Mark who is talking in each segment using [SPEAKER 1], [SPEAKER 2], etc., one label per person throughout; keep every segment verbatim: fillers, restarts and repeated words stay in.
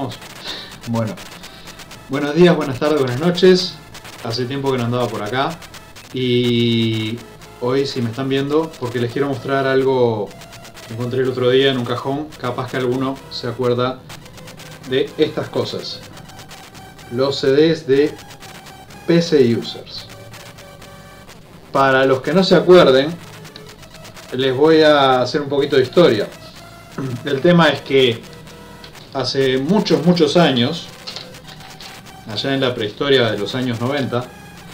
[SPEAKER 1] ¿Estamos? Bueno. Buenos días, buenas tardes, buenas noches. Hace tiempo que no andaba por acá. Y hoy, si me están viendo, porque les quiero mostrar algo que encontré el otro día en un cajón. Capaz que alguno se acuerda de estas cosas. Los C Ds de P C Users. Para los que no se acuerden, les voy a hacer un poquito de historia. El tema es que hace muchos, muchos años, allá en la prehistoria de los años noventa,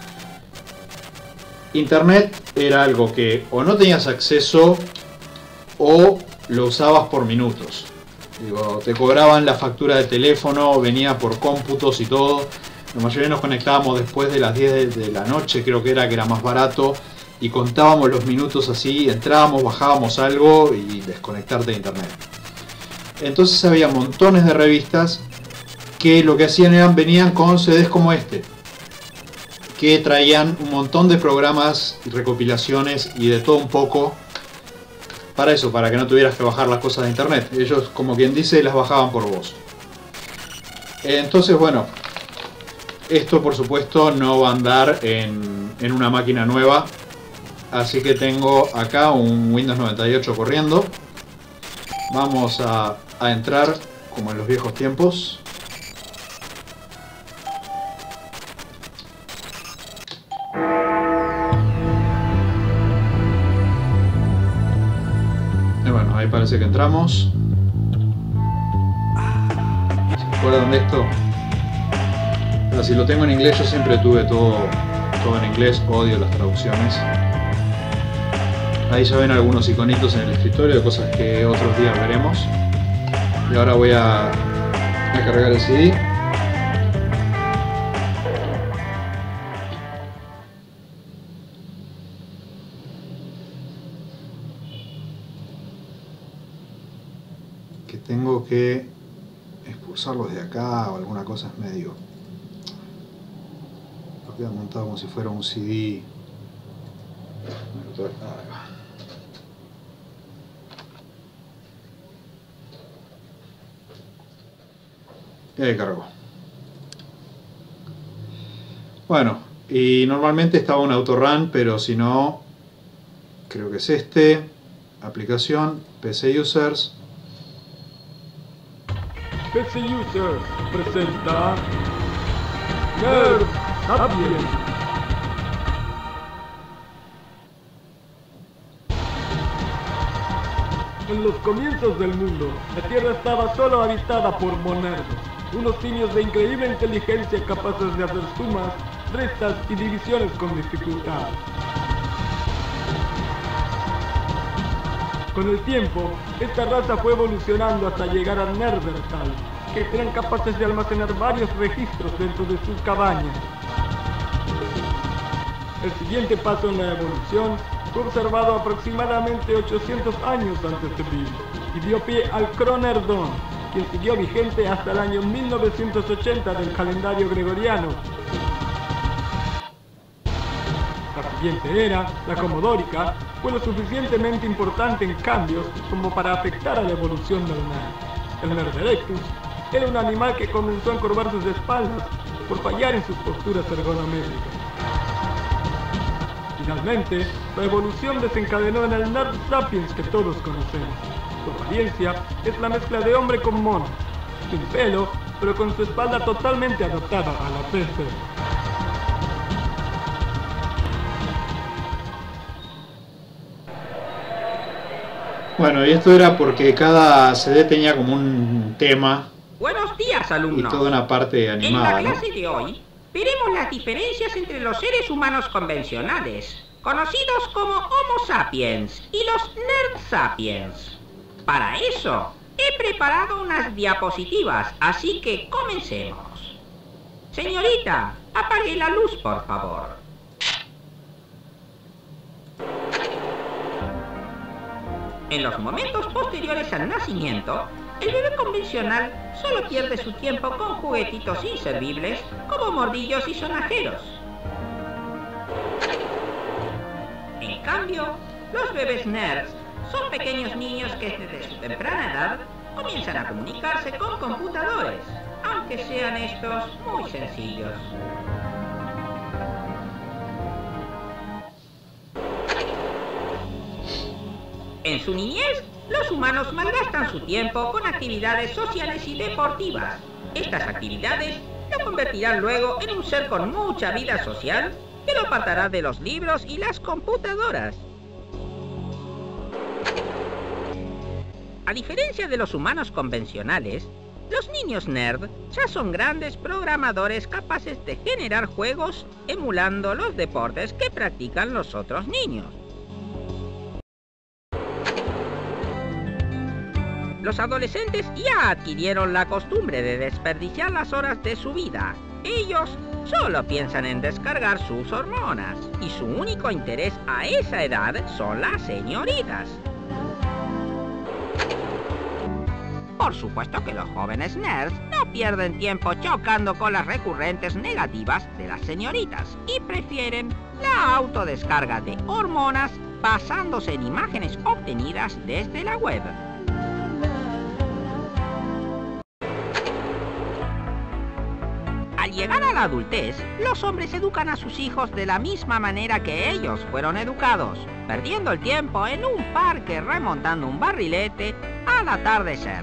[SPEAKER 1] Internet era algo que o no tenías acceso o lo usabas por minutos. Digo, te cobraban la factura de teléfono, venía por cómputos y todo. La mayoría nos conectábamos después de las diez de la noche, creo que era, que era más barato, y contábamos los minutos así, entrábamos, bajábamos algo y desconectarte de internet. Entonces había montones de revistas que lo que hacían eran, venían con C Ds como este, que traían un montón de programas y recopilaciones y de todo un poco, para eso, para que no tuvieras que bajar las cosas de internet. Ellos, como quien dice, las bajaban por vos. Entonces, bueno, esto por supuesto no va a andar en, en una máquina nueva, así que tengo acá un Windows noventa y ocho corriendo. Vamos a, a entrar como en los viejos tiempos. Y bueno, ahí parece que entramos. ¿Se acuerdan de esto? Pero si lo tengo en inglés, yo siempre tuve todo, todo en inglés, odio las traducciones. Ahí ya ven algunos iconitos en el escritorio de cosas que otros días veremos. Y ahora voy a, a cargar el C D. Que tengo que expulsarlos de acá o alguna cosa, es medio... Lo queda montado como si fuera un C D. Y ahí cargó. Bueno, y normalmente estaba un autorun, pero si no, creo que es este. Aplicación, P C Users.
[SPEAKER 2] P C Users presenta Nerd Sapiens. En los comienzos del mundo, la Tierra estaba solo habitada por monerdos, unos simios de increíble inteligencia capaces de hacer sumas, restas y divisiones con dificultad. Con el tiempo, esta raza fue evolucionando hasta llegar a Neandertal, que eran capaces de almacenar varios registros dentro de sus cabañas. El siguiente paso en la evolución fue observado aproximadamente ochocientos años antes de Cristo y dio pie al Cronerdón, quien siguió vigente hasta el año mil novecientos ochenta del calendario gregoriano. La siguiente era, la Comodórica, fue lo suficientemente importante en cambios como para afectar a la evolución del Nerd. El Nerd Erectus era un animal que comenzó a encorvar sus espaldas por fallar en sus posturas ergonométricas. Finalmente, la evolución desencadenó en el Nerd Sapiens que todos conocemos. Su apariencia es la mezcla de hombre con mono, sin pelo, pero con su espalda totalmente adaptada a la P C.
[SPEAKER 1] Bueno, y esto era porque cada C D tenía como un tema.
[SPEAKER 3] Buenos días, alumnos.
[SPEAKER 1] Y toda una parte animada,
[SPEAKER 3] en la clase
[SPEAKER 1] ¿no?
[SPEAKER 3] de hoy veremos las diferencias entre los seres humanos convencionales, conocidos como Homo sapiens, y los Nerd Sapiens. Para eso, he preparado unas diapositivas, así que comencemos. Señorita, apague la luz, por favor. En los momentos posteriores al nacimiento, el bebé convencional solo pierde su tiempo con juguetitos inservibles como mordillos y sonajeros. En cambio, los bebés nerds son pequeños niños que desde su temprana edad comienzan a comunicarse con computadores. que sean estos muy sencillos. En su niñez, los humanos malgastan su tiempo con actividades sociales y deportivas. Estas actividades lo convertirán luego en un ser con mucha vida social que lo apartará de los libros y las computadoras. A diferencia de los humanos convencionales, los niños nerd ya son grandes programadores capaces de generar juegos emulando los deportes que practican los otros niños. Los adolescentes ya adquirieron la costumbre de desperdiciar las horas de su vida. Ellos solo piensan en descargar sus hormonas y su único interés a esa edad son las señoritas. Por supuesto que los jóvenes nerds no pierden tiempo chocando con las recurrentes negativas de las señoritas y prefieren la autodescarga de hormonas basándose en imágenes obtenidas desde la web. Al llegar a la adultez, los hombres educan a sus hijos de la misma manera que ellos fueron educados, perdiendo el tiempo en un parque remontando un barrilete al atardecer.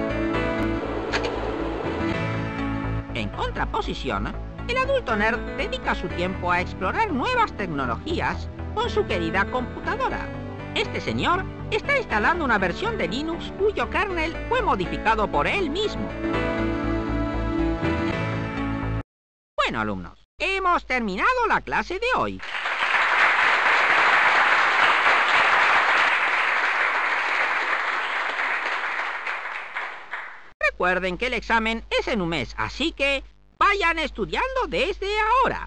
[SPEAKER 3] En contraposición, el adulto nerd dedica su tiempo a explorar nuevas tecnologías con su querida computadora. Este señor está instalando una versión de Linux cuyo kernel fue modificado por él mismo. Bueno, alumnos, hemos terminado la clase de hoy. Recuerden que el examen es en un mes, así que vayan estudiando desde ahora.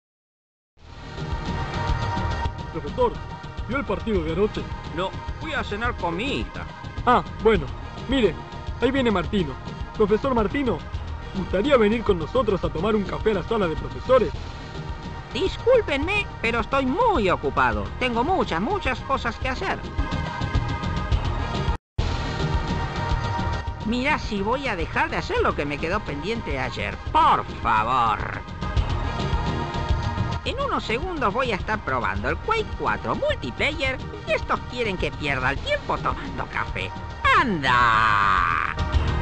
[SPEAKER 2] Profesor, ¿vio el partido de anoche?
[SPEAKER 3] No, fui a cenar con mi hija.
[SPEAKER 2] Ah, bueno, miren, ahí viene Martino. Profesor Martino, ¿gustaría venir con nosotros a tomar un café a la sala de profesores?
[SPEAKER 3] Discúlpenme, pero estoy muy ocupado. Tengo muchas, muchas cosas que hacer. Mira si voy a dejar de hacer lo que me quedó pendiente ayer. Por favor. En unos segundos voy a estar probando el Quake cuatro Multiplayer y estos quieren que pierda el tiempo tomando café. ¡Anda!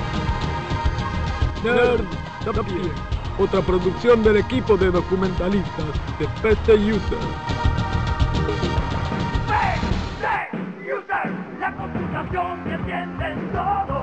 [SPEAKER 2] Nerd Sapien, otra producción del equipo de documentalistas de P C User.
[SPEAKER 4] P C User, la computación que entiende todo.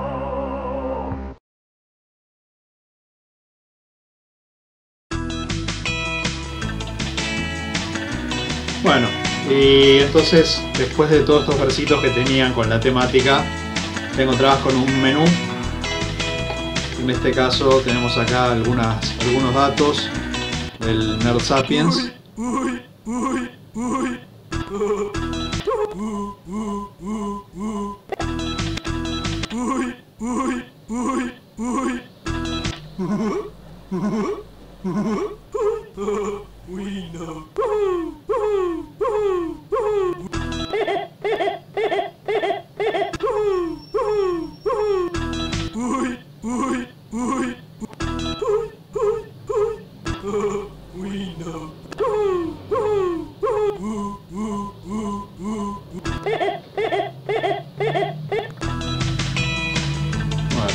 [SPEAKER 1] Bueno, y entonces, después de todos estos versitos que tenían con la temática, te encontrabas con un menú. En este caso tenemos acá algunas, algunos datos del Nerd Sapiens.
[SPEAKER 4] Uy, uy, uy. Uy, uy, uy, uy. Uy, no. Uy, uy, uy. Uy, no.
[SPEAKER 1] Bueno.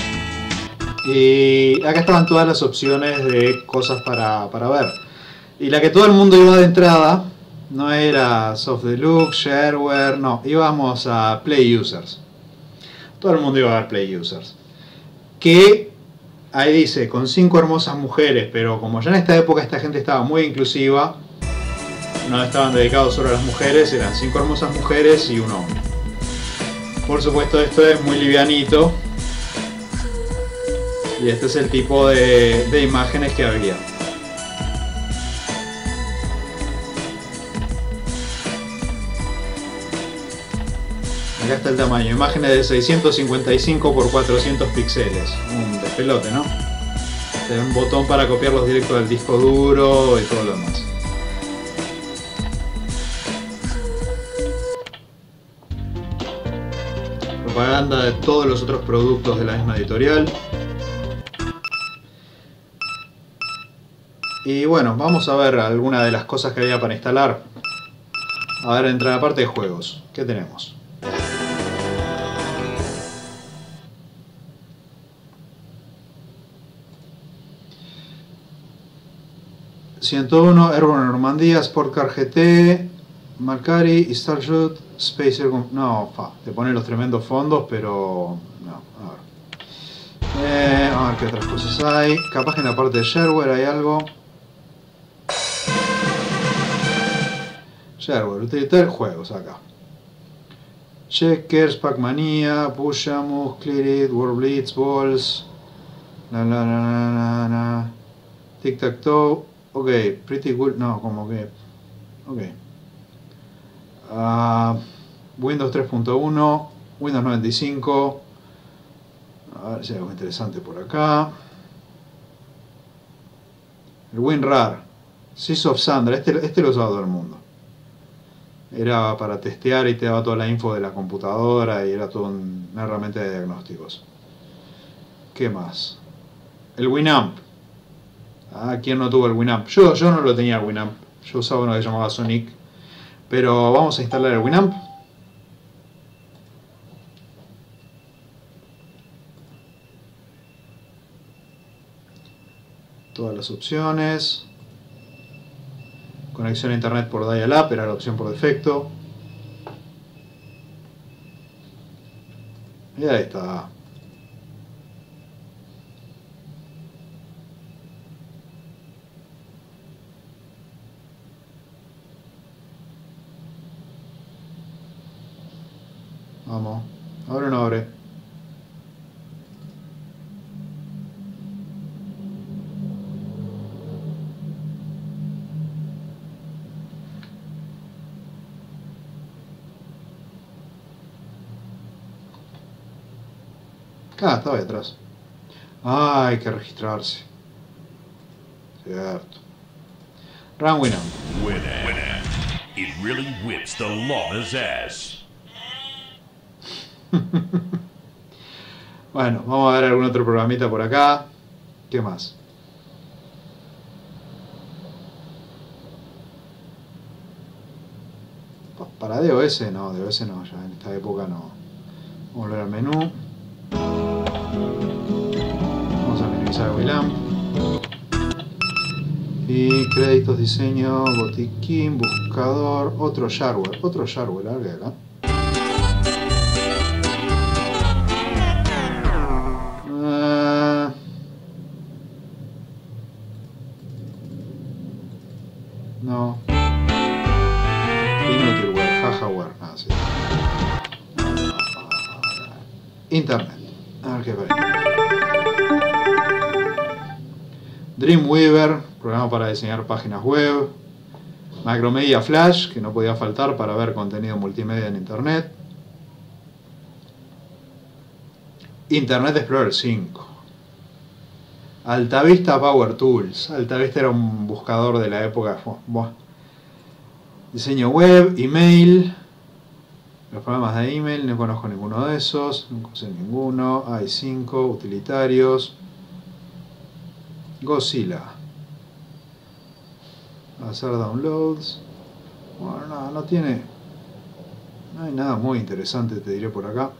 [SPEAKER 1] Y acá estaban todas las opciones de cosas para, para ver. Y la que todo el mundo iba de entrada no era Soft Deluxe, Shareware, no, íbamos a Play Users. Todo el mundo iba a ver Play Users. Que ahí dice, con cinco hermosas mujeres, pero como ya en esta época esta gente estaba muy inclusiva, no estaban dedicados solo a las mujeres, eran cinco hermosas mujeres y un hombre. Por supuesto esto es muy livianito. Y este es el tipo de, de imágenes que había. Acá está el tamaño, imágenes de seiscientos cincuenta y cinco por cuatrocientos píxeles, un despelote, ¿no? Tiene un botón para copiarlos directo del disco duro y todo lo demás. Propaganda de todos los otros productos de la misma editorial. Y bueno, vamos a ver algunas de las cosas que había para instalar. A ver, entre la parte de juegos, ¿qué tenemos? ciento uno, Airborne Normandía, Sport Car G T, Macari y Starshot, Spacer... No, fa, te pone los tremendos fondos, pero... No, a ver. Eh, a ver qué otras cosas hay. Capaz que en la parte de shareware hay algo. Shareware, utilizar juegos acá. Checkers, Pac-Mania, Pushamus, Clear It, World Blitz, Balls. La la la la la la. Tic-Tac-Toe. Ok, Pretty Good. No, como que. Ok. Uh, Windows tres punto uno, Windows noventa y cinco. A ver si hay algo interesante por acá. El WinRAR, Sys of Sandra, este, este lo usaba todo el mundo. Era para testear y te daba toda la info de la computadora y era todo un, una herramienta de diagnósticos. ¿Qué más? El Winamp. Ah, ¿quién no tuvo el Winamp? Yo, yo no lo tenía el Winamp. Yo usaba uno que se llamaba Sonic. Pero vamos a instalar el Winamp. Todas las opciones. Conexión a internet por dial-up era la opción por defecto. Y ahí está. Vamos, abre o no abre. Ah, estaba ahí atrás. Ah, hay que registrarse. Cierto. Run Winamp.
[SPEAKER 5] Winamp. It really whips the llama's ass.
[SPEAKER 1] Bueno, vamos a ver algún otro programita por acá. ¿Qué más? Para D O S no, D O S no, ya en esta época no. Vamos a volver al menú. Vamos a minimizar Winamp. Y créditos, diseño, botiquín, buscador, otro shareware, otro shareware, a ver acá. No. Inutilware, jajaware. Ah, sí. Internet. A ver qué parece. Dreamweaver, programa para diseñar páginas web. Macromedia Flash, que no podía faltar para ver contenido multimedia en internet. Internet Explorer cinco. Altavista Power Tools. Altavista era un buscador de la época. Buah. Diseño web, email. Los programas de email, no conozco ninguno de esos. No sé ninguno. i cinco, utilitarios. Godzilla. Hacer downloads. Bueno, no, no tiene. No hay nada muy interesante, te diré por acá.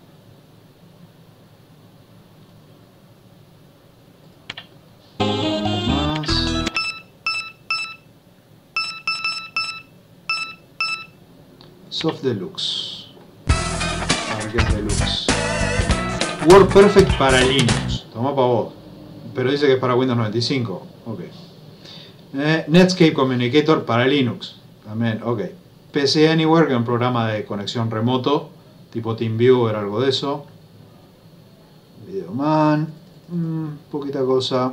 [SPEAKER 1] Soft Deluxe. A ver qué es Deluxe. WordPerfect para Linux. Toma para vos. Pero dice que es para Windows noventa y cinco. Ok. Eh, Netscape Communicator para Linux. También, ok. P C Anywhere, que es un programa de conexión remoto. Tipo TeamViewer, algo de eso. Videoman. Mm, poquita cosa.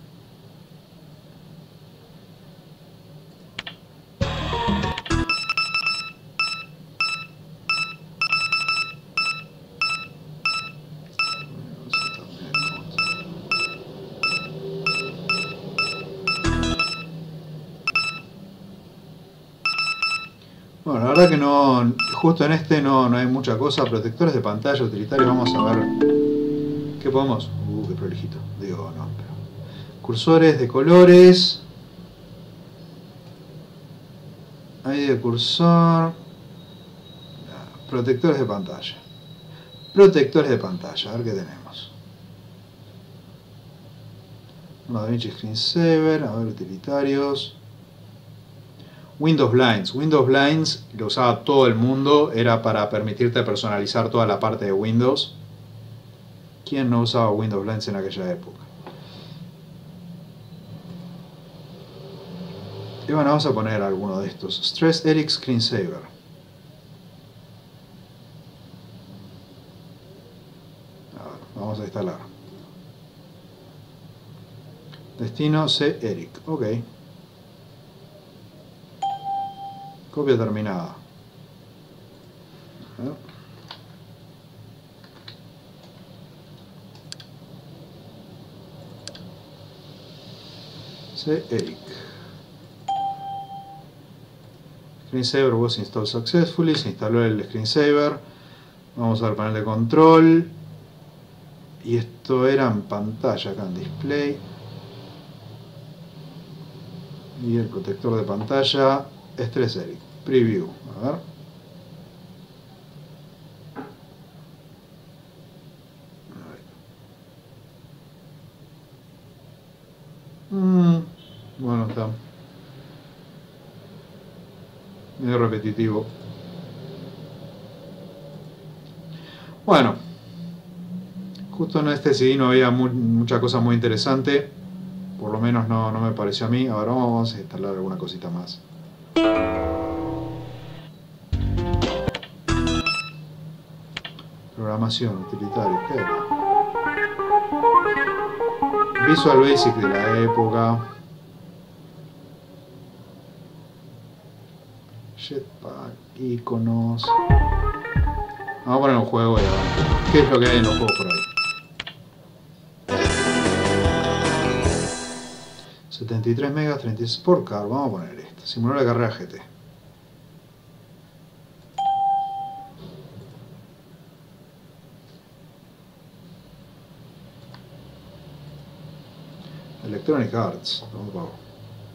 [SPEAKER 1] Bueno, la verdad que no, justo en este no, no hay mucha cosa. Protectores de pantalla utilitarios, vamos a ver qué podemos. Uh, qué prolijito. Digo, no, pero. Cursores de colores. de cursor. Protectores de pantalla. Protectores de pantalla, a ver qué tenemos. Uno DaVinci Screensaver, a ver, utilitarios. Windows Blinds. Windows Blinds lo usaba todo el mundo, era para permitirte personalizar toda la parte de Windows. ¿Quién no usaba Windows Blinds en aquella época? Y bueno, vamos a poner alguno de estos. Stress Eric Screensaver. A ver, vamos a instalar. Destino C. Eric. Ok. Copia terminada. A ver. C. Eric. Screensaver was installed successfully. Se instaló el screensaver. Vamos al panel de control. Y esto era en pantalla, acá en display. Y el protector de pantalla. Stress Eric. Preview. A ver. Mm, bueno, está medio repetitivo. Bueno, justo en este C D no había mu mucha cosa muy interesante, por lo menos no, no me pareció a mí. Ahora vamos a instalar alguna cosita más. Programación, utilitario, ¿qué era? Visual Basic de la época. Jetpack, iconos. Vamos a poner un juego y a ver qué es lo que hay en los juegos por ahí. setenta y tres megas, treinta y seis Sport Car. Vamos a poner esto. Simular la carrera G T. Electronic Arts. Vamos a ver.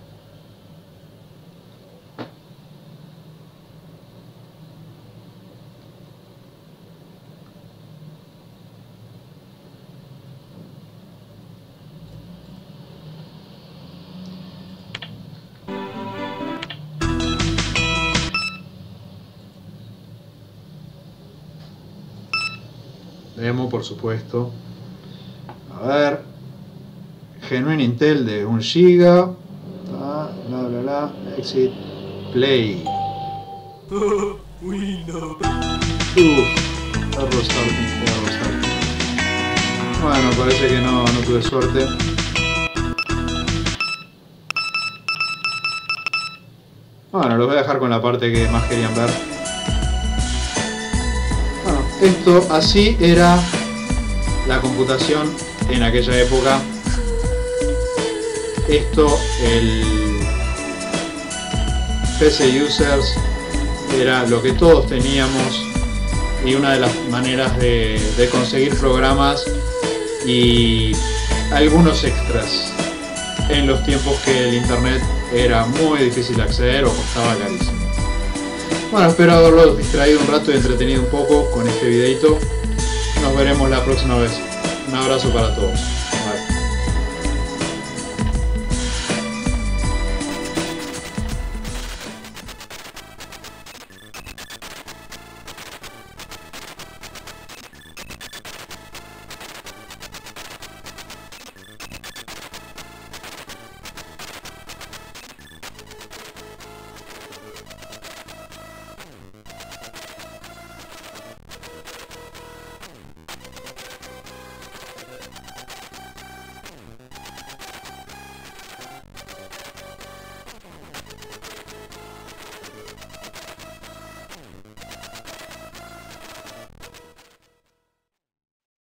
[SPEAKER 1] Demo, por supuesto. A ver. Genuine Intel de un giga. Bla bla bla. Exit. Play.
[SPEAKER 2] Windows.
[SPEAKER 1] Uff. Error starting. Error starting. Bueno, parece que no, no tuve suerte. Bueno, los voy a dejar con la parte que más querían ver. Bueno, esto así era la computación en aquella época. Esto, el P C Users, era lo que todos teníamos y una de las maneras de, de conseguir programas y algunos extras en los tiempos que el internet era muy difícil de acceder o costaba carísimo. Bueno, espero haberlo distraído un rato y entretenido un poco con este videito. Nos veremos la próxima vez. Un abrazo para todos.